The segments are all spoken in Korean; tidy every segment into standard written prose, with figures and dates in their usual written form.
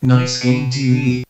Nice Game TV.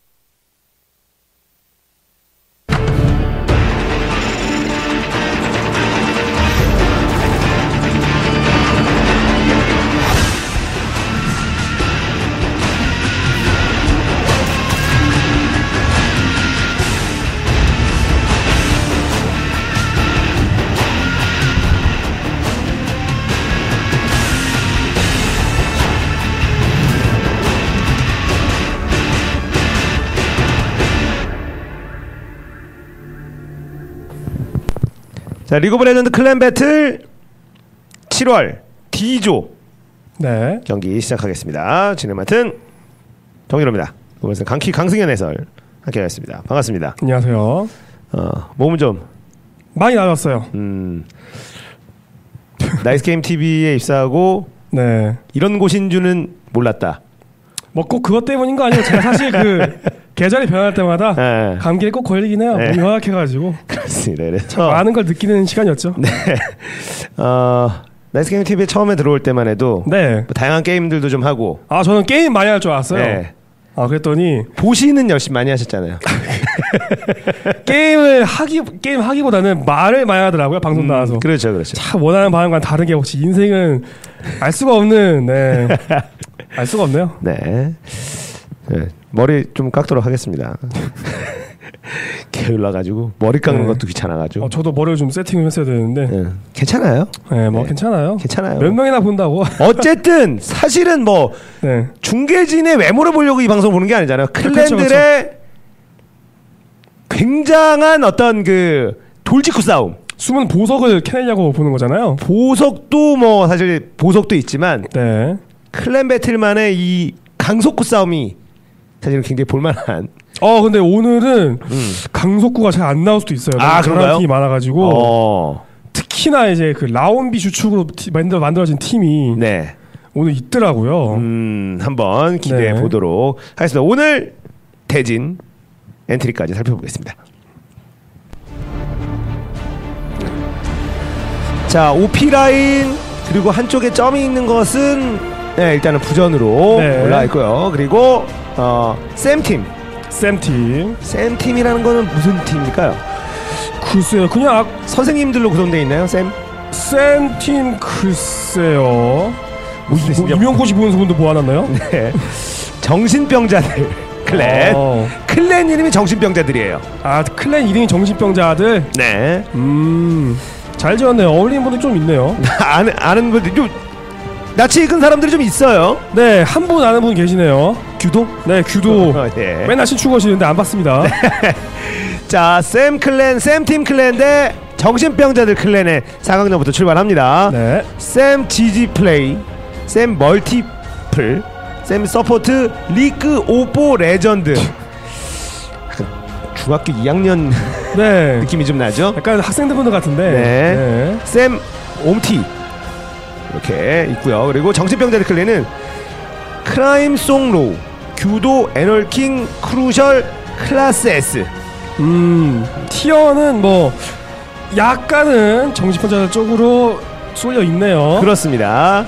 자, 리그 오브 레전드 클랜 배틀 7월 D조 네. 경기 시작하겠습니다. 진행 맡은 정일호입니다. 보면서 강승현 해설 함께하겠습니다. 반갑습니다. 안녕하세요. 몸은 좀 많이 나아졌어요. 나이스 게임 TV에 입사하고 네. 이런 곳인 줄은 몰랐다. 뭐 꼭 그것 때문인 거 아니에요. 제가 사실 그 계절이 변할 때마다 네. 감기에 꼭 걸리긴 해요. 네. 몸이 허약해가지고 그렇습니다. 그래서 많은 걸 느끼는 시간이었죠. 네. 나이스 게임 TV에 처음에 들어올 때만 해도 네. 뭐 다양한 게임들도 좀 하고. 저는 게임 많이 할 줄 알았어요. 네. 그랬더니 보시는 열심히 많이 하셨잖아요. 게임 하기보다는 말을 많이 하더라고요. 방송 나와서. 그렇죠. 참 원하는 바람과는 다르게 혹시 인생은 알 수가 없는 알 수가 없네요. 네. 머리 좀 깎도록 하겠습니다. 게을러가지고 머리 깎는 것도 귀찮아가지고. 저도 머리를 좀 세팅을 했어야 되는데. 괜찮아요. 네, 뭐 네. 괜찮아요. 괜찮아요. 몇 명이나 본다고. 어쨌든 사실은 뭐 네. 중계진의 외모를 보려고 이 방송 보는 게 아니잖아요. 클랜들의 그쵸. 굉장한 어떤 그 돌직구 싸움. 숨은 보석을 캐내려고 보는 거잖아요. 보석도 뭐 사실 보석도 있지만 네. 클랜 배틀만의 이 강속구 싸움이 사실은 굉장히 볼만한. 근데 오늘은 강속구가 잘 안 나올 수도 있어요. 그런가요? 팀이 많아가지고 특히나 이제 그 라온비 주축으로 만들어진 팀이 네. 오늘 있더라고요. 한번 기대해 네. 보도록 하겠습니다. 오늘 대진 엔트리까지 살펴보겠습니다. 자, OP 라인 그리고 한쪽에 점이 있는 것은 일단은 부전으로 네. 올라와 있고요. 그리고 샘팀. 샘팀이라는 거는 무슨 팀일까요? 글쎄요. 그냥 선생님들로 구성되어 있나요, 샘? 샘팀 글쎄요. 이명고시 보는 분도 모아놨나요? 네. 정신병자들 클랜. 클랜 이름이 정신병자들이에요. 클랜 이름이 정신병자들. 네. 잘 지었네요. 어울리는 분들 좀 있네요. 아는 분들 좀 낯이 익은 사람들이 좀 있어요. 네, 한 분 아는 분 계시네요. 규도? 네, 규도. 네. 맨날 신축하시는데 안 봤습니다. 자, 샘팀 클랜 대 정신병자들 클랜의 4강전부터 출발합니다. 네. 샘 GG 플레이, 샘 멀티플, 샘 서포트, 리그 오보 레전드. 중학교 2학년 네. 느낌이 좀 나죠? 약간 학생들 같은데. 네. 샘 옴티 이렇게 있고요. 그리고 정신병자들 클랜은 크라임 송로우, 규도, 애널킹, 크루셜, 클라스 S. 티어는 뭐 약간은 정신병자들 쪽으로 쏠려 있네요. 그렇습니다.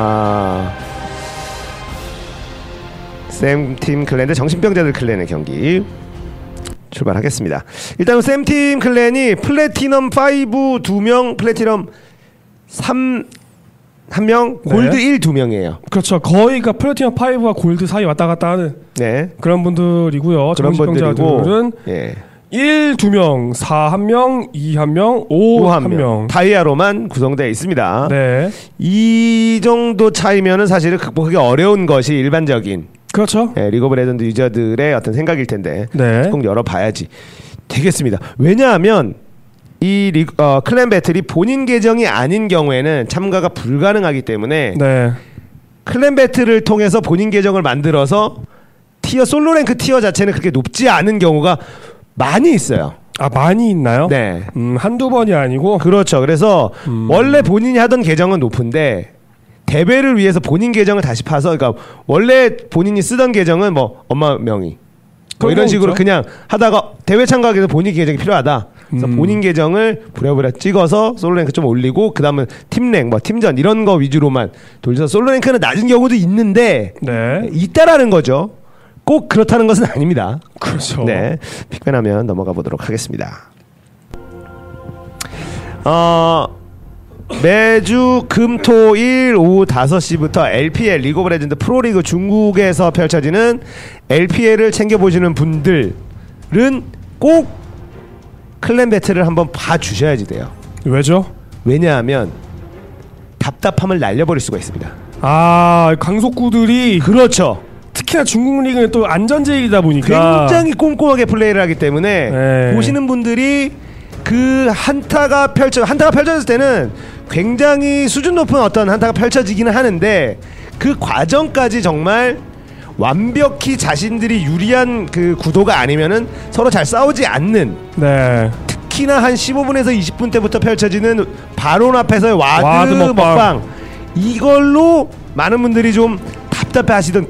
샘팀 클랜 대 정신병자들 클랜의 경기 출발하겠습니다. 일단 샘팀 클랜이 플래티넘 5 2명, 플래티넘 3 1명, 골드 1 2명이에요. 그렇죠. 거의가 플래티넘 5와 골드 사이 왔다 갔다 하는 그런 분들이고요. 정신병자들은 1, 2명, 4, 1명, 2, 1명, 5, 1명. 다이아로만 구성되어 있습니다. 네. 이 정도 차이면은 사실은 극복하기 어려운 것이 일반적인 그렇죠. 리그 오브 레전드 유저들의 어떤 생각일 텐데 꼭 열어봐야지 되겠습니다. 왜냐하면 이 클랜 배틀이 본인 계정이 아닌 경우에는 참가가 불가능하기 때문에 클랜 배틀을 통해서 본인 계정을 만들어서 솔로 랭크 티어 자체는 그렇게 높지 않은 경우가 많이 있어요. 많이 있나요? 네. 한두 번이 아니고. 그렇죠. 그래서 원래 본인이 하던 계정은 높은데 대회를 위해서 본인 계정을 다시 파서, 그러니까 원래 본인이 쓰던 계정은 뭐 엄마 명의 뭐 이런 식으로 있죠? 그냥 하다가 대회 참가하기 위해서 본인 계정이 필요하다. 그래서 본인 계정을 부랴부랴 찍어서 솔로 랭크 좀 올리고 그다음은 팀랭, 뭐 팀전 이런 거 위주로만 돌려서 솔로 랭크는 낮은 경우도 있는데 있다라는 거죠. 꼭 그렇다는 것은 아닙니다. 그렇죠. 네, 픽밴하면 넘어가 보도록 하겠습니다. 매주 금, 토, 일 오후 5시부터 LPL 리그 오브 레전드 프로리그 중국에서 펼쳐지는 LPL을 챙겨보시는 분들은 꼭 클랜 배틀을 한번 봐주셔야지 돼요. 왜죠? 왜냐하면 답답함을 날려버릴 수가 있습니다. 아, 강속구들이 그렇죠. 특히나 중국 리그는 또 안전제일이다 보니까 굉장히 꼼꼼하게 플레이를 하기 때문에 네. 보시는 분들이 그 한타가 펼쳐졌을 때는 굉장히 수준 높은 어떤 한타가 펼쳐지기는 하는데 그 과정까지 정말 완벽히 자신들이 유리한 그 구도가 아니면은 서로 잘 싸우지 않는 네. 특히나 한 15분에서 20분 때부터 펼쳐지는 바론 앞에서의 와드 먹방 이걸로 많은 분들이 좀 답답해 하시던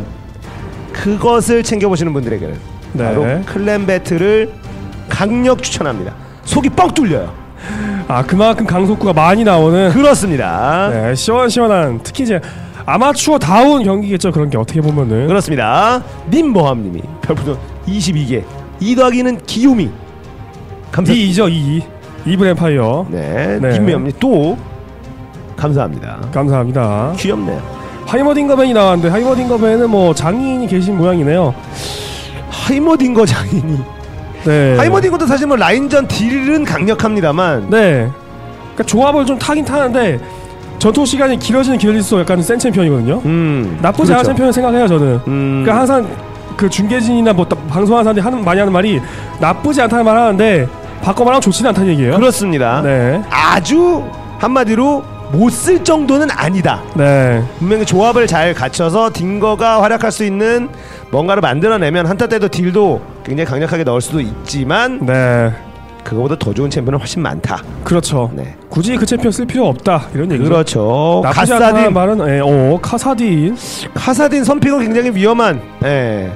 그것을 챙겨보시는 분들에게는 네. 바로 클랜 배틀을 강력 추천합니다. 속이 뻥 뚫려요. 아, 그만큼 강속구가 많이 나오는. 그렇습니다. 네, 시원시원한 특히 이제 아마추어다운 경기겠죠. 그런 게 어떻게 보면은. 그렇습니다. 님모함님이 별풍선 22개 2 더하기는 기요미 감사합니다. 2죠. 2분 엠파이어. 네, 김매엄님 또 감사합니다. 감사합니다. 귀엽네요. 하이머딩거벤이 나왔는데 하이머딩거벤은 뭐 장인이 계신 모양이네요. 하이머딩거 장인이. 네. 하이머딩거도 사실 뭐 라인전 딜은 강력합니다만. 네. 그러니까 조합을 좀 타긴 타는데 전투 시간이 길어질수록 약간 센 챔피언이거든요. 나쁘지 않은 챔피언을 생각해요 저는. 그러니까 항상 그 중계진이나 뭐 방송하는 사람들이 많이 하는 말이 나쁘지 않다는 말 하는데 바꿔 말하면 좋지는 않다는 얘기예요. 그렇습니다. 네. 아주 한마디로 못 쓸 정도는 아니다. 네. 분명히 조합을 잘 갖춰서 딩거가 활약할 수 있는 뭔가를 만들어내면 한타 때도 딜도 굉장히 강력하게 넣을 수도 있지만 네. 그거보다 더 좋은 챔피언은 훨씬 많다. 그렇죠. 네. 굳이 그 챔피언 쓸 필요 없다 이런 얘기죠. 그렇죠. 카사딘 말은 카사딘 선픽은 굉장히 위험한. 예.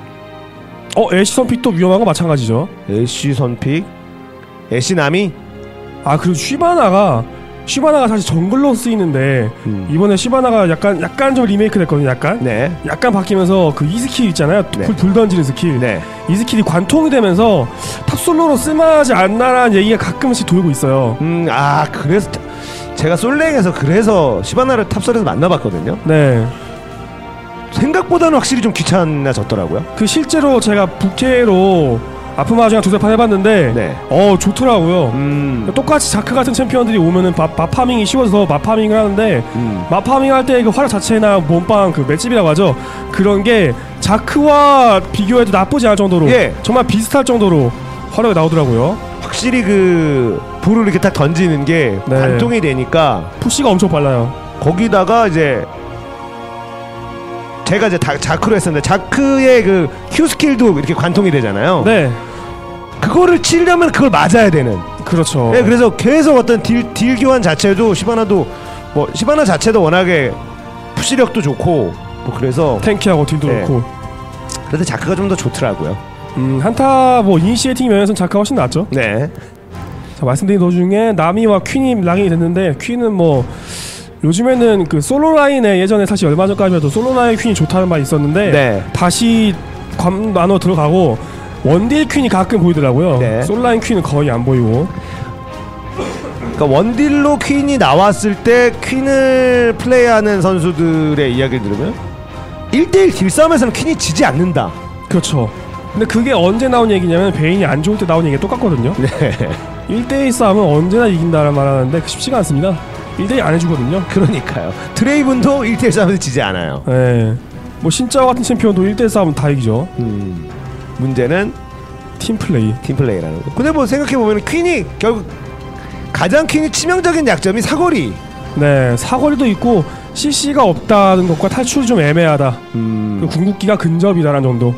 애쉬 선픽도 위험한 거 마찬가지죠. 애쉬 선픽, 애쉬 나미. 아, 그리고 쉬바나가 사실 정글로 쓰이는데 이번에 쉬바나가 약간 좀 리메이크 됐거든요. 약간 바뀌면서 그 이 스킬 있잖아요. 네. 불 던지는 스킬. 네. 이 스킬이 관통이 되면서 탑솔로로 쓸만하지 않나라는 얘기가 가끔씩 돌고 있어요. 아, 그래서 제가 솔랭에서 그래서 쉬바나를 탑솔에서 만나봤거든요. 네. 생각보다는 확실히 좀 귀찮아졌더라고요. 그 실제로 제가 부캐로 아프마주랑 두세 판 해봤는데 네. 좋더라고요. 똑같이 자크 같은 챔피언들이 오면은 마파밍이 쉬워져서 마파밍을 하는데 마파밍 할 때 그 활약 자체나 몸빵 그 맷집이라고 하죠. 그런 게 자크와 비교해도 나쁘지 않을 정도로 정말 비슷할 정도로 활약이 나오더라고요. 확실히 그 불을 이렇게 딱 던지는 게 관통이 되니까 푸시가 엄청 빨라요. 거기다가 이제 제가 이제 자크로 했었는데 자크의 그 Q 스킬도 이렇게 관통이 되잖아요. 네. 그거를 치려면 그걸 맞아야 되는. 그렇죠. 네, 그래서 계속 어떤 딜 교환 자체도 시바나 자체도 워낙에 푸시력도 좋고 뭐 그래서 탱키하고 딜도 좋고. 그래서 자크가 좀 더 좋더라고요. 한타 뭐 이니시에이팅 면에서는 자크가 훨씬 낫죠. 네. 자, 말씀드린 도중에 나미와 퀸이 랑이 됐는데 퀸은 뭐 요즘에는 그 솔로 라인에 예전에 사실 얼마 전까지도 솔로 라인 퀸이 좋다는 말이 있었는데 다시 나눠 들어가고 원딜 퀸이 가끔 보이더라고요. 솔로 라인 퀸은 거의 안 보이고. 그러니까 원딜로 퀸이 나왔을 때 퀸을 플레이하는 선수들의 이야기를 들으면 1대1 딜싸움에서는 퀸이 지지 않는다. 그렇죠. 근데 그게 언제 나온 얘기냐면 베인이 안 좋을 때 나온 얘기가 똑같거든요. 1대1 싸움은 언제나 이긴다는 말 하는데 쉽지가 않습니다. 1대1 안 해주거든요. 그러니까요. 드레이븐도 1대1 싸움에서 지지 않아요. 네. 뭐 신짜오 같은 챔피언도 1대1 싸움은 다 이기죠. 문제는 팀플레이라는 거. 근데 뭐 생각해보면 퀸이 결국 가장 퀸이 치명적인 약점이 사거리. 네, 사거리도 있고 CC가 없다는 것과 탈출이 좀 애매하다. 궁극기가 근접이다라는 정도.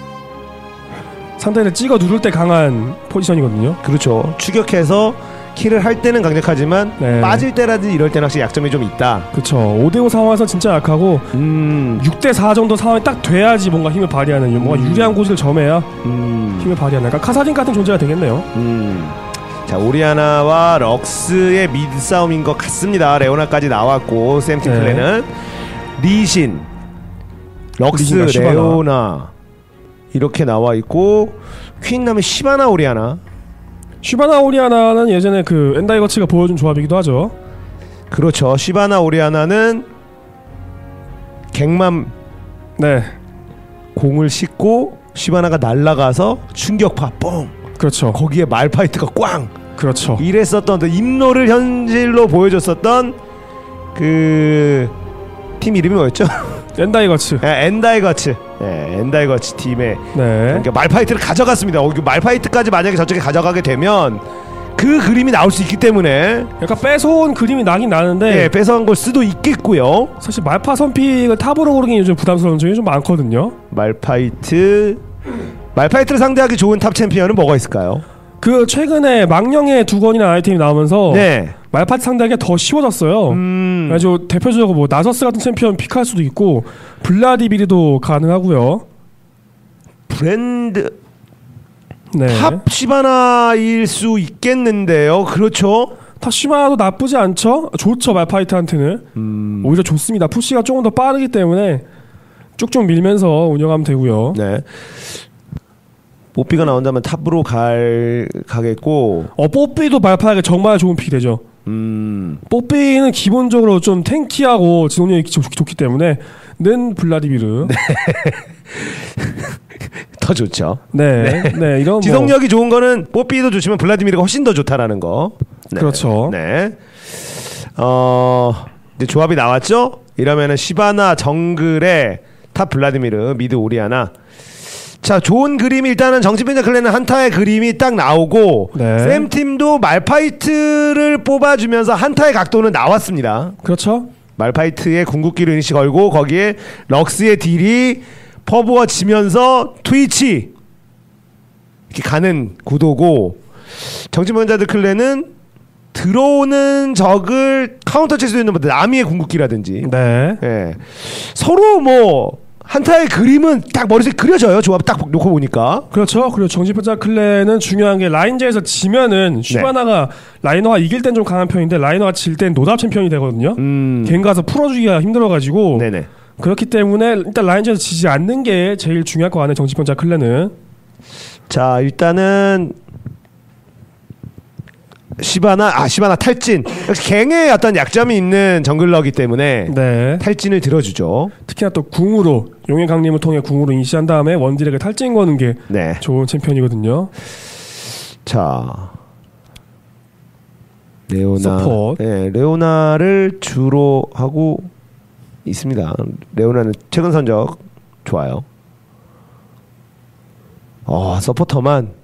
상대를 찍어 누를 때 강한 포지션이거든요. 그렇죠. 추격해서 킬을 할 때는 강력하지만 빠질 때라든지 이럴 때는 확실히 약점이 좀 있다. 그렇죠. 5대5 상황에서 진짜 약하고 6대4 정도 상황이 딱 돼야지 뭔가 힘을 발휘하는 뭔가 유리한 곳을 점해야 힘을 발휘하는 그러니까 카사딘 같은 존재가 되겠네요. 자, 오리아나와 럭스의 미드 싸움인 것 같습니다. 레오나까지 나왔고 샘팀 플레는 리신, 럭스, 레오나 이렇게 나와 있고 퀸 다음에 시바나 오리아나. 시바나 오리아나는 예전에 그 엔다이거츠가 보여준 조합이기도 하죠. 그렇죠. 시바나 오리아나는 갱만 네. 공을 싣고 시바나가 날아가서 충격파 뻥. 그렇죠. 거기에 말파이트가 꽝. 그렇죠. 이랬었던 임노를 현실로 보여줬었던 그 팀 이름이 뭐였죠? 엔다이거츠. 네, 엔다이거츠. 네, 엔다이거츠 팀의 네. 그러니까 말파이트를 가져갔습니다. 말파이트까지 만약에 저쪽에 가져가게 되면 그 그림이 나올 수 있기 때문에 약간 뺏어온 그림이 나긴 나는데 네, 뺏어온 걸 수도 있겠고요. 사실 말파 선픽을 탑으로 고르긴 요즘 부담스러운 점이 좀 많거든요. 말파이트를 상대하기 좋은 탑 챔피언은 뭐가 있을까요? 그 최근에 망령의 2건이나 아이템이 나오면서 네. 말파이트 상대하기가 더 쉬워졌어요. 그래서 대표적으로 뭐 나서스 같은 챔피언 픽할 수도 있고 블라디비르도 가능하고요. 브랜드 네. 탑 시바나일 수 있겠는데요. 그렇죠. 탑 시바나도 나쁘지 않죠. 좋죠. 말파이트한테는 오히려 좋습니다. 푸시가 조금 더 빠르기 때문에 쭉쭉 밀면서 운영하면 되고요. 네. 뽀삐가 나온다면 탑으로 가겠고. 뽀삐도 말파이트가 정말 좋은 픽이 되죠. 뽀삐는 기본적으로 좀 탱키하고 지속력이 좋기 때문에 는 블라디미르. 네. 더 좋죠. 네, 네, 네 이런 지속력이 좋은 거는 뽀삐도 좋지만 블라디미르가 훨씬 더 좋다라는 거. 네. 그렇죠. 네. 이제 조합이 나왔죠. 이러면은 시바나 정글에 탑 블라디미르, 미드 오리아나. 자, 좋은 그림이 일단은 정치변자 클랜은 한타의 그림이 딱 나오고 네. 샘 팀도 말파이트를 뽑아주면서 한타의 각도는 나왔습니다. 그렇죠. 말파이트의 궁극기를 이니시 걸고 거기에 럭스의 딜이 퍼부어지면서 트위치 이렇게 가는 구도고 정치변자들 클랜은 들어오는 적을 카운터 칠 수 있는 뭐 나미의 궁극기라든지 네. 예. 서로 뭐 한타의 그림은 딱 머릿속에 그려져요. 조합 딱 놓고 보니까. 그렇죠. 그리고 정치변자 클랜은 중요한 게 라인제에서 지면은 슈바나가 라이너가 이길 땐 좀 강한 편인데 라이너가 질 땐 노답 챔피언이 되거든요. 갱 가서 풀어주기가 힘들어가지고 네네. 그렇기 때문에 일단 라인제에서 지지 않는 게 제일 중요할 것 같네. 정치변자 클랜은. 자, 일단은 시바나 탈진. 역시 갱의 어떤 약점이 있는 정글러기 때문에 네. 탈진을 들어주죠. 특히나 또 궁으로 용의 강림을 통해 궁으로 인시한 다음에 원딜에게 탈진 거는 게 네. 좋은 챔피언이거든요. 자, 레오나. 서포트. 네, 레오나를 주로 하고 있습니다. 레오나는 최근 선적 좋아요. 서포터만.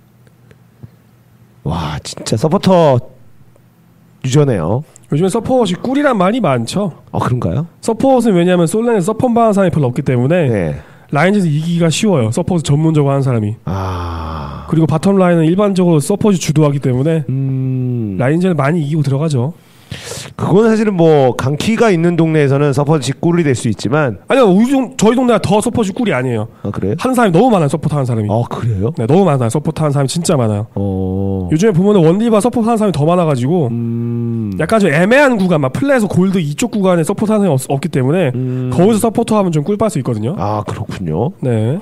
와, 진짜 서포터 유저네요. 요즘에 서폿이 꿀이란 말이 많죠. 그런가요? 서폿은 왜냐하면 솔랭에서 서폿 하는 사람이 별로 없기 때문에 네. 라인에서 이기기가 쉬워요. 서폿을 전문적으로 하는 사람이. 그리고 바텀 라인은 일반적으로 서폿이 주도하기 때문에 라인전을 많이 이기고 들어가죠. 그건 사실은 뭐 강키가 있는 동네에서는 서폿이 꿀이 될 수 있지만 아니요, 저희 동네가 더 서폿이 꿀이 아니에요. 그래요? 하는 사람이 너무 많아요. 서폿 하는 사람이. 그래요? 네, 너무 많아요. 서폿 하는 사람이 진짜 많아요. 요즘에 보면 원디바 서폿 하는 사람이 더 많아가지고 약간 좀 애매한 구간, 막 플레이에서 골드 이쪽 구간에 서폿 하는 사람이 없기 때문에 거기서 서포터 하면 좀 꿀 빨 수 있거든요. 그렇군요. 네.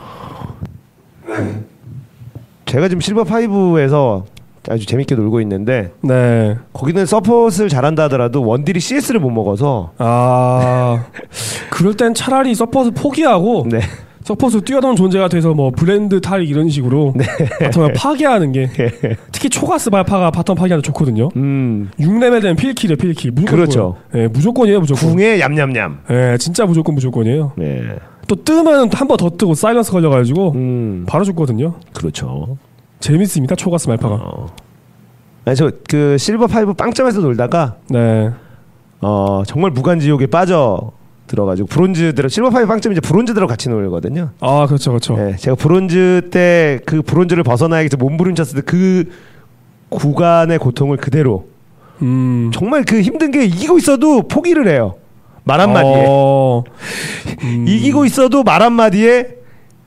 제가 지금 실버 5에서 아주 재밌게 놀고 있는데 네. 거기는 서폿을 잘한다 하더라도 원딜이 CS를 못 먹어서 그럴 땐 차라리 서폿을 포기하고 네. 서폿을 뛰어넘은 존재가 돼서 뭐 브랜드 탈 이런 식으로 네. 바텀을 파괴하는 게 특히 초가스 발파가 바텀 파괴하는 좋거든요. 6레벨 되면 필킬이에요. 필킬 무조건. 그렇죠. 네, 무조건이에요. 무조건. 궁에 얌얌얌. 네, 진짜 무조건이에요. 네. 또 뜨면 한 번 더 뜨고 사이런스 걸려가지고 바로 죽거든요. 그렇죠. 재밌습니다. 초가스 말파가. 저 그 실버 5 빵점에서 놀다가 네. 정말 무간지옥에 빠져 들어가지고 실버 5 빵점 이제 브론즈들하고 같이 놀거든요. 그렇죠, 그렇죠. 네, 제가 브론즈 때 그 브론즈를 벗어나야겠어 몸부림쳤을 때 그 구간의 고통을 그대로 정말 그 힘든 게 이기고 있어도 포기를 해요. 말 한마디에 이기고 있어도 말 한마디에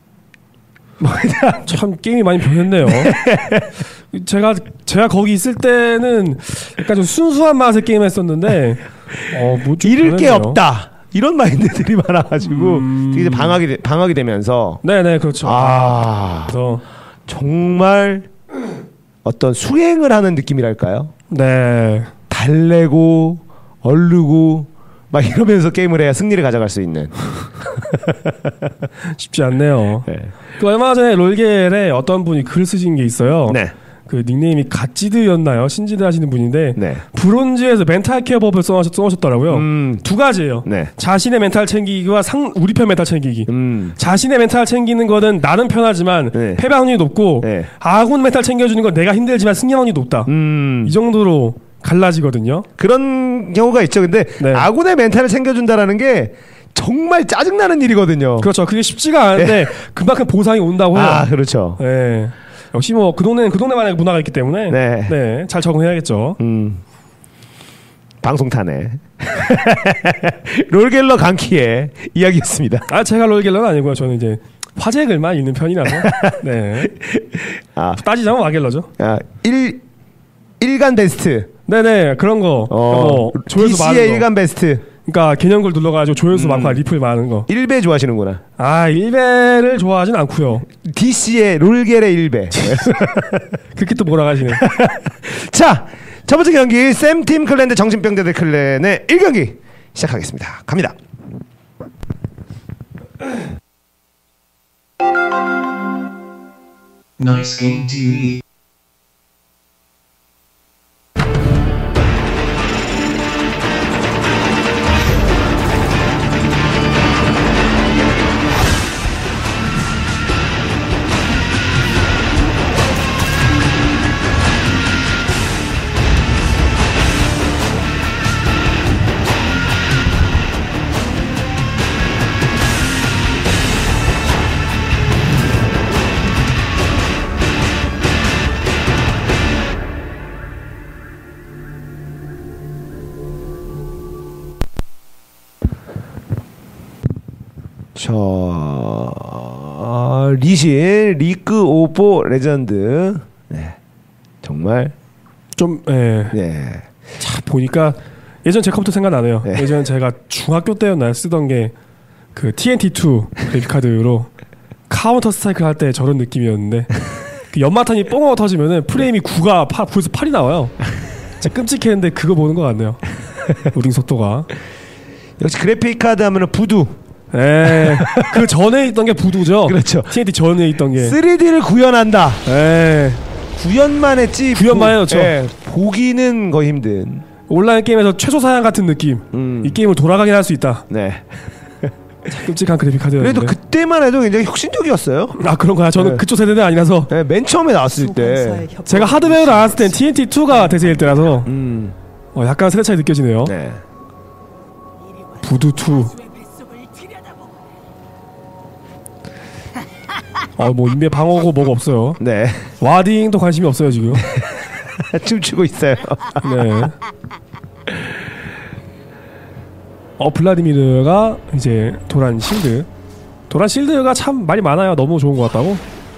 참 게임이 많이 변했네요. 제가 거기 있을 때는 약간 좀 순수한 맛의 게임 했었는데 잃을 게 없다. 이런 마인드들이 많아가지고 되게 방학이 되면서 네네 그렇죠. 정말 어떤 수행을 하는 느낌이랄까요? 네. 달래고 얼르고 막 이러면서 게임을 해야 승리를 가져갈 수 있는. 쉽지 않네요. 네. 그 얼마 전에 롤겔에 어떤 분이 글 쓰신 게 있어요. 네. 그 닉네임이 갓지드였나요? 신지드 하시는 분인데 네. 브론즈에서 멘탈 케어 법을 써오셨더라고요. 두 가지예요. 네. 자신의 멘탈 챙기기와 우리 편 멘탈 챙기기. 자신의 멘탈 챙기는 거는 나는 편하지만 네. 패배 확률이 높고 네. 아군 멘탈 챙겨주는 건 내가 힘들지만 승리 확률이 높다. 이 정도로 갈라지거든요. 그런 경우가 있죠. 근데 네. 아군의 멘탈을 챙겨준다라는 게 정말 짜증나는 일이거든요. 그렇죠. 그게 쉽지가 않은데 네. 그만큼 보상이 온다고 해요. 그렇죠. 네. 역시 뭐 그 동네는 그 동네만의 문화가 있기 때문에 네, 네, 잘 적응해야겠죠. 방송 타네. 롤갤러 강키의 이야기였습니다. 제가 롤갤러는 아니고요. 저는 이제 화제 글만 읽는 편이라서. 네. 따지자면 와갤러죠. 일간 베스트. 네네 그런 거. 뭐 조회수 많은 거. DC의 일간 베스트. 그러니까 개념글 눌러가지고 조회수 많고 리플 많은 거. 1배 좋아하시는구나. 1배를 좋아하진 않고요. DC의 롤겔의 1배. 그렇게 또 몰아가시네. 자, 첫 번째 경기 샘팀 클랜 대 정신병자들 클랜의 1경기 시작하겠습니다. 갑니다. Nice game TV. 리신 리그 오보 레전드. 네. 정말 좀 자, 보니까 예전 제 컴퓨터 생각나네요. 네. 예전 제가 중학교 때였나요? 쓰던 게 그 TNT2 그래픽카드로 카운터 스트라이크 할 때 저런 느낌이었는데 그 연마탄이 뽕하고 터지면은 프레임이 9에서 8이 나와요. 진짜 끔찍했는데 그거 보는 것 같네요. 로딩 속도가. 역시 그래픽카드 하면은 부두. 네. 그 전에 있던 게 부두죠. 그렇죠. TNT 전에 있던 게 3D를 구현한다. 네. 구현만 했지. 구현만 해였죠. 보기는 거의 힘든. 온라인 게임에서 최소 사양 같은 느낌. 이 게임을 돌아가게 할 수 있다. 네. 끔찍한 그래픽 카드였는데. 그래도 그때만 해도 굉장히 혁신적이었어요. 그런가요? 저는 그쪽 세대는 아니라서. 네, 맨 처음에 나왔을 때 제가 하드웨어로 나왔을 땐 TNT2가 대세일 때라서 약간 세대 차이 느껴지네요. 네. 부두2. 뭐 인베 방어고 뭐가 없어요. 네. 와딩도 관심이 없어요 지금. 춤추고 있어요. 네. 블라디미르가 이제 도란 실드. 도란 실드가 참 말이 많아요. 너무 좋은 것 같다고.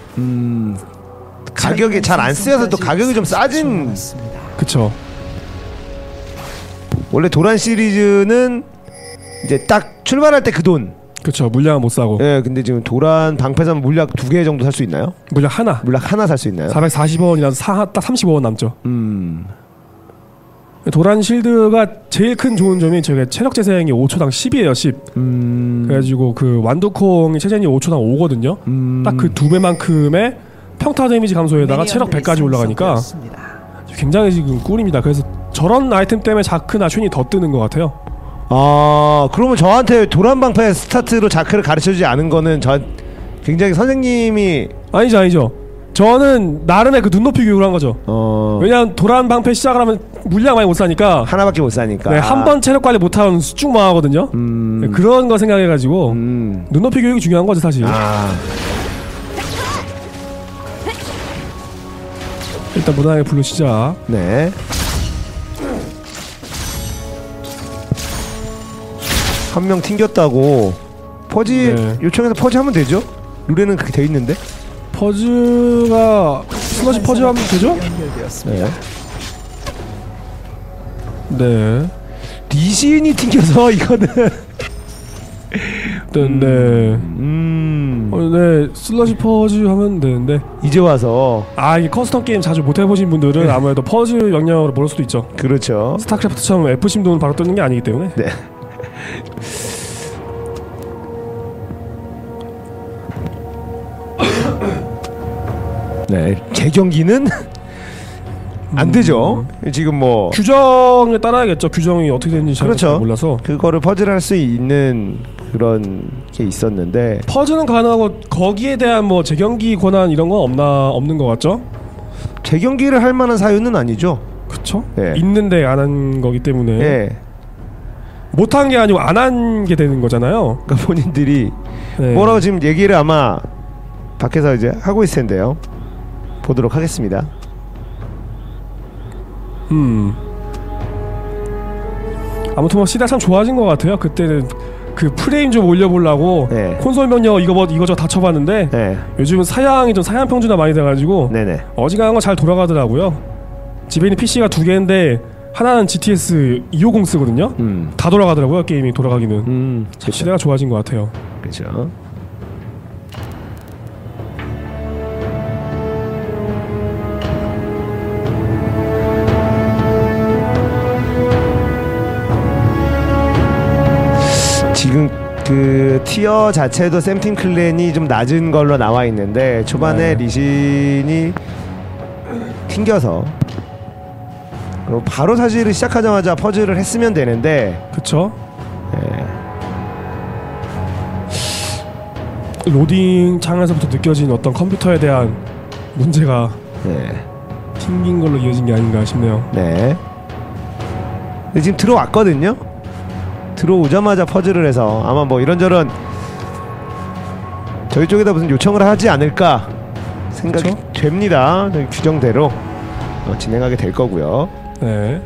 가격이 잘 안 쓰여서 또 가격이 좀 싸진. 그쵸. 원래 도란 시리즈는 이제 딱 출발할 때 그 돈. 그쵸. 물량은 못 사고. 네, 근데 지금 도란 방패 사면 물약 2개 정도 살 수 있나요? 물약 하나. 물약 하나 살 수 있나요? 440원이라서 딱 35원 남죠. 도란 실드가 제일 큰 좋은 점이 저게 체력 재생이 5초당 10이에요. 10. 그래가지고 그 완두콩 체전이 5초당 5거든요. 딱 그 2배만큼의 평타 데미지 감소에다가 체력 100까지 올라가니까 굉장히 지금 꿀입니다. 그래서 저런 아이템 때문에 자크나 쉔이 더 뜨는 것 같아요. 그러면 저한테 도란 방패 스타트로 자크를 가르쳐주지 않은 거는 굉장히 선생님이 아니죠. 저는 나름의 그 눈높이 교육을 한 거죠. 왜냐면 도란 방패 시작을 하면 물량 많이 못 사니까. 하나밖에 못 사니까. 네, 한 번 체력 관리 못하면 수축 망하거든요. 네, 그런 거 생각해가지고 눈높이 교육이 중요한 거죠 사실. 일단 무난하게 블루 시작. 네. 한 명 튕겼다고 퍼지 요청해서 퍼지 하면 되죠? 룰에는 그렇게 돼 있는데. 퍼즈가 슬러시 퍼즈 하면 되죠? 네. 리신이 튕겨서 이거는 되는데 네 슬러시 퍼즈 하면 되는데 이제 와서 이 커스텀 게임 자주 못 해보신 분들은 아무래도 퍼즈 영역으로 모를 수도 있죠. 그렇죠. 스타크래프트처럼 F심도는 바로 뜨는 게 아니기 때문에. 네. 네, 재경기는 안 되죠. 지금 뭐 규정에 따라야겠죠. 규정이 어떻게 되는지 잘 그렇죠. 몰라서 그거를 퍼즐할 수 있는 그런 게 있었는데 퍼즐은 가능하고 거기에 대한 뭐 재경기 권한 이런 건 없는 것 같죠? 재경기를 할 만한 사유는 아니죠. 그렇죠. 네. 있는데 안 한 거기 때문에 네. 못한 게 아니고 안 한 게 되는 거잖아요. 그러니까 본인들이 네. 뭐라고 지금 얘기를 아마 밖에서 이제 하고 있을 텐데요. 보도록 하겠습니다. 아무튼 뭐 시대가 참 좋아진 것 같아요. 그때는 그 프레임 좀 올려보려고 네. 콘솔 명령 이거저거 다 쳐봤는데 네. 요즘은 사양이 좀 사양 평준화 많이 돼가지고 네네. 어지간한 건 잘 돌아가더라고요. 집에 있는 PC가 2개인데 하나는 GTS 250 쓰거든요. 다 돌아가더라고요. 게임이 돌아가기는. 시대가 좋아진 것 같아요. 그렇죠. 지금 그 티어 자체도 샘팀 클랜이 좀 낮은 걸로 나와 있는데 초반에 리신이 튕겨서 바로 사실은 시작하자마자 퍼즐을 했으면 되는데 그쵸? 로딩 창에서부터 느껴진 어떤 컴퓨터에 대한 문제가 튕긴 걸로 이어진 게 아닌가 싶네요. 네. 근데 지금 들어왔거든요. 들어오자마자 퍼즐을 해서 아마 뭐 이런저런 저희 쪽에다 무슨 요청을 하지 않을까 생각이 그쵸? 됩니다. 규정대로 진행하게 될 거고요. 네.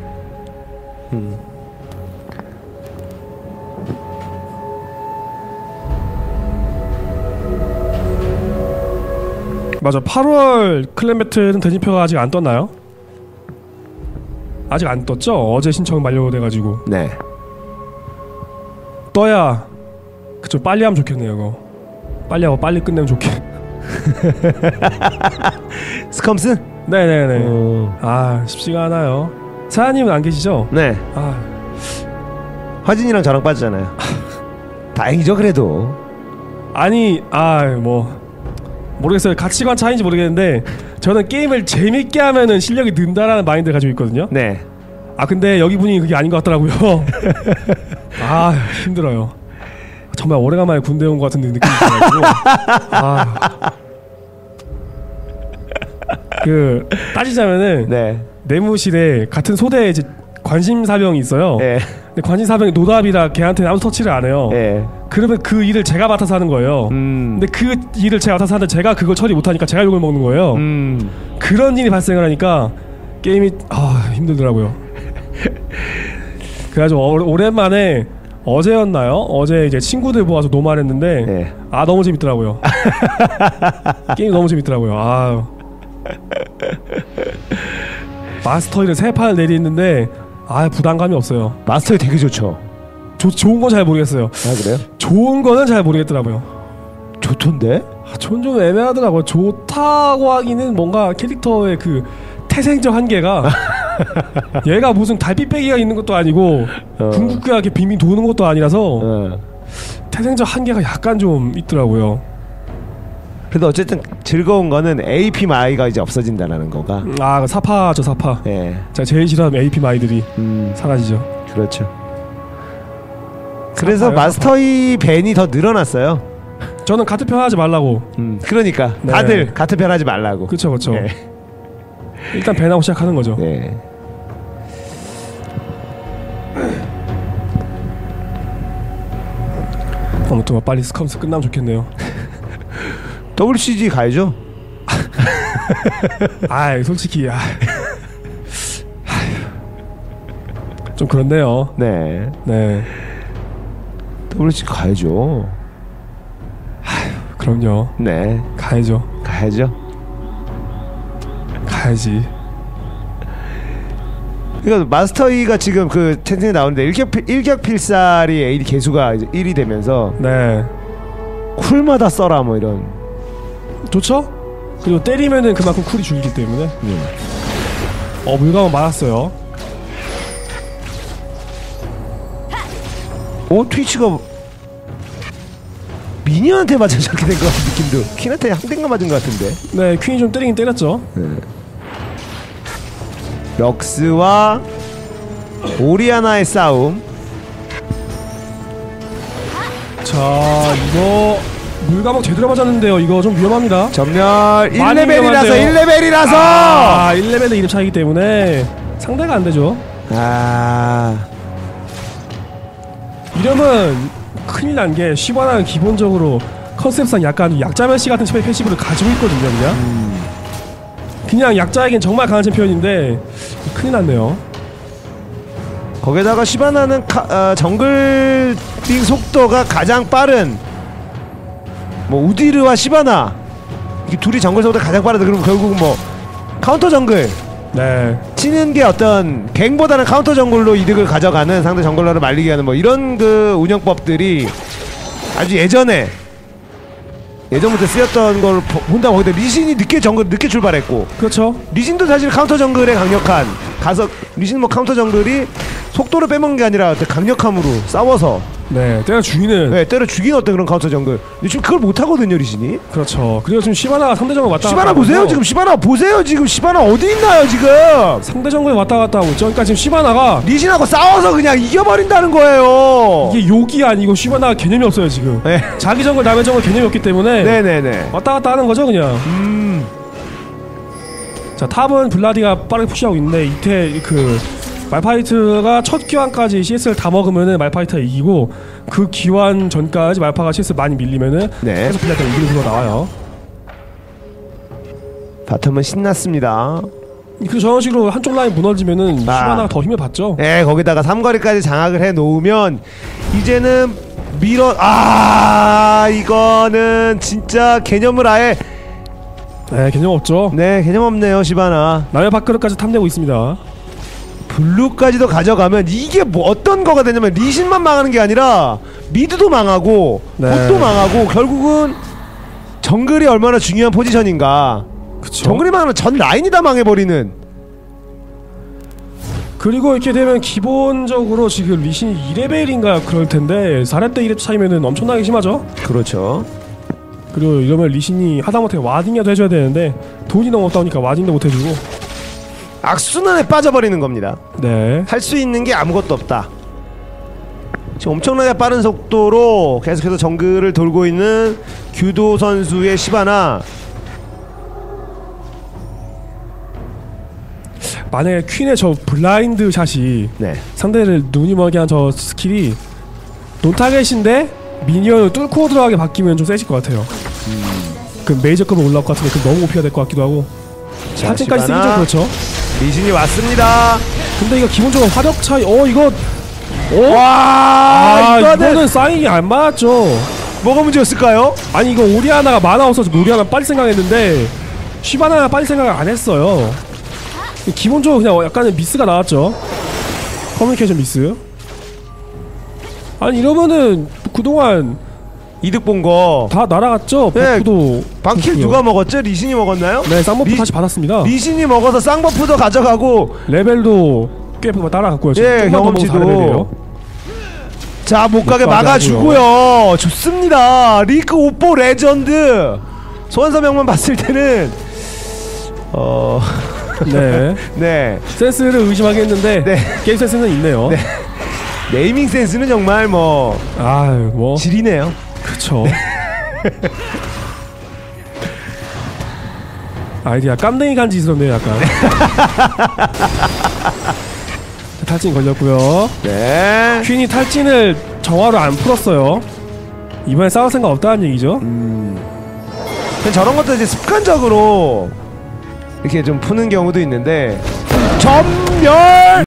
맞아. 8월 클랜 배틀은 대진표가 아직 안 떴나요? 아직 안 떴죠? 어제 신청 만료돼가지고. 네. 떠야 그쵸. 빨리 하면 좋겠네요. 이거 빨리 하고 빨리 끝내면 좋겠. 스컴스? 네네네. 쉽지가 않아요. 사장님은 안 계시죠? 네. 화진이랑 저랑 빠지잖아요. 다행이죠 그래도. 아니 뭐 모르겠어요. 가치관 차이인지 모르겠는데 저는 게임을 재밌게 하면은 실력이 는다라는 마인드를 가지고 있거든요. 네. 근데 여기 분이 그게 아닌 것 같더라고요. 힘들어요. 정말 오래간만에 군대 온 것 같은 느낌이 들어가지고. 그 따지자면은 내무실에 같은 소대에 이제 관심사병이 있어요. 근데 관심사병이 노답이라 걔한테는 아무 터치를 안 해요. 그러면 그 일을 제가 맡아서 하는 거예요. 근데 그 일을 제가 맡아서 하는데 제가 그걸 처리 못하니까 제가 욕을 먹는 거예요. 그런 일이 발생을 하니까 게임이 힘들더라고요. 그래가지고 오랜만에 어제였나요? 어제 이제 친구들 모아서 노말했는데 너무 재밌더라고요. 게임 너무 재밌더라고요. 마스터일을 3판을 내리는데 부담감이 없어요. 마스터일 되게 좋죠. 좋은 건 잘 모르겠어요. 그래요? 좋은 거는 잘 모르겠더라고요. 좋던데? 전 좀 애매하더라고요. 좋다고 하기는 뭔가 캐릭터의 그 태생적 한계가 얘가 무슨 달빛배기가 있는 것도 아니고 궁극기가 이렇게 빙빙 도는 것도 아니라서 태생적 한계가 약간 좀 있더라고요. 그래도 어쨌든 즐거운 거는 AP 마이가 이제 없어진다는 거가. 사파죠, 사파. 제가 제일 싫어하는 AP 마이들이 사라지죠. 그렇죠. 그래서 사파요, 마스터이 밴이 더 늘어났어요. 저는 같은 편 하지 말라고. 그러니까 다들 같은 편 하지 말라고. 그렇죠. 일단 밴하고 시작하는 거죠. 아무튼 빨리 스컴스 끝나면 좋겠네요. WCG 가야죠. 솔직히 좀 그런데요. 네. WCG 가야죠. 그럼요. 네. 가야죠. 가야지. 그러니까 마스터이가 지금 그 채팅에 나오는데 일격필살이 AD 개수가 이제 1이 되면서 쿨마다 써라 뭐 이런. 좋죠? 그리고 때리면은 그만큼 쿨이 줄기 때문에. 물감은 많았어요. 트위치가 미니언한테 맞아 저렇게 된 것 같은 느낌도. 퀸한테 한 대가 맞은 것 같은데. 네, 퀸이 좀 때리긴 때렸죠. 럭스와 오리아나의 싸움. 자, 이거 물감목 제대로 맞았는데요. 이거 좀 위험합니다. 전멸 1레벨이라서 1레벨의 이름 차이기 때문에 상대가 안 되죠. 이러면 큰일 난 게 시바나는 기본적으로 컨셉상 약간 약자멸시 같은 패시브를 가지고 있거든요. 그냥 약자에겐 정말 강한 챔피언인데 큰일 났네요. 거기다가 시바나는 정글링 속도가 가장 빠른 뭐 우디르와 시바나 이 둘이 정글 속도가 가장 빠르다. 그러면 결국 뭐 카운터 정글 치는 게 어떤 갱보다는 카운터 정글로 이득을 가져가는 상대 정글러를 말리게 하는 뭐 이런 그 운영법들이 아주 예전부터 쓰였던 걸 본다. 거기다 리신이 늦게 출발했고. 그렇죠. 리신도 사실 카운터 정글에 강력한 리신 뭐 카운터 정글이 속도를 빼먹는 게 아니라 강력함으로 싸워서 때려 죽이는 때려 죽이는 어떤 그런 카운터 정글. 근데 지금 그걸 못 하거든요, 리신이. 그렇죠. 그리고 지금 시바나가 상대 정글 왔다 갔다 시바나 보세요. 지금 시바나 보세요. 지금 시바나 어디 있나요, 지금? 상대 정글에 왔다 갔다 하고 있죠. 그러니까 지금 시바나가 리신하고 싸워서 그냥 이겨버린다는 거예요. 이게 욕이 아니고 시바나가 개념이 없어요, 지금. 자기 정글 남의 정글 개념이 없기 때문에 왔다 갔다 하는 거죠, 그냥. 자, 탑은 블라디가 빠르게 푸시하고 있는데 이때 말파이트가 첫 기환까지 CS를 다 먹으면은 말파이트가 이기고 그 기환 전까지 말파가 CS 많이 밀리면은 계속 블라디가 이기는 구도가 나와요. 바텀은 신났습니다. 그래서 저런 식으로 한쪽 라인 무너지면은 시바나가 더 힘을 받죠. 거기다가 삼거리까지 장악을 해 놓으면 이제는 이거는 진짜 개념을 아예 개념 없죠. 개념 없네요. 시바나 남의 밥그릇까지 탐내고 있습니다. 블루까지도 가져가면 이게 뭐 어떤 거가 되냐면 리신만 망하는 게 아니라 미드도 망하고 봇도 망하고 결국은 정글이 얼마나 중요한 포지션인가. 그쵸? 정글이 망하면 전 라인이 다 망해버리는. 그리고 이렇게 되면 기본적으로 지금 리신이 2레벨인가 그럴텐데 4렙 대 1렙 차이면은 엄청나게 심하죠? 그렇죠. 그리고 이러면 리신이 하다못해 와딩이라도 해줘야 되는데 돈이 너무 없다 보니까 와딩도 못해주고 악순환에 빠져버리는 겁니다. 할 수 있는 게 아무것도 없다. 지금 엄청나게 빠른 속도로 계속해서 정글을 돌고 있는 규도 선수의 시바나. 만약에 퀸의 저 블라인드 샷이 상대를 눈이 멀게 한 저 스킬이 논타겟인데 미니언을 뚫고 들어가게 바뀌면 좀 세질 것 같아요. 그 메이저급으로 올라올 것 같은데 그 너무 오피가 될 것 같기도 하고. 사진까지 쓰기죠. 그렇죠. 리신이 왔습니다. 근데 이거 기본적으로 화력 차이 이거는 사인이 안 맞았죠. 뭐가 문제였을까요? 아니 이거 오리아나가 만화 없어서 오리아나 빨리 생각했는데 시바나가 빨리 생각을 안 했어요. 기본적으로 그냥 약간의 미스가 나왔죠. 커뮤니케이션 미스. 아니 이러면은 그동안 이득 본 거 다 날아갔죠. 버프도 방킬 누가 먹었죠? 리신이 먹었나요? 쌍버프 다시 받았습니다. 리신이 먹어서 쌍버프도 가져가고 레벨도 꽤 따라갔고요. 경험치도 자 못가게 막아주고요. 좋습니다. 리그 오뽀 레전드. 소환사 명만 봤을 때는 센스를 의심하겠는데 게임 센스는 있네요. 네이밍 센스는 정말 질이네요. 그쵸. 아이디야 깜댕이 간지스럽네요. 약간. 탈진 걸렸고요. 퀸이 탈진을 정화로 안 풀었어요. 이번에 싸울 생각 없다는 얘기죠. 저런 것도 이제 습관적으로 이렇게 좀 푸는 경우도 있는데 전멸!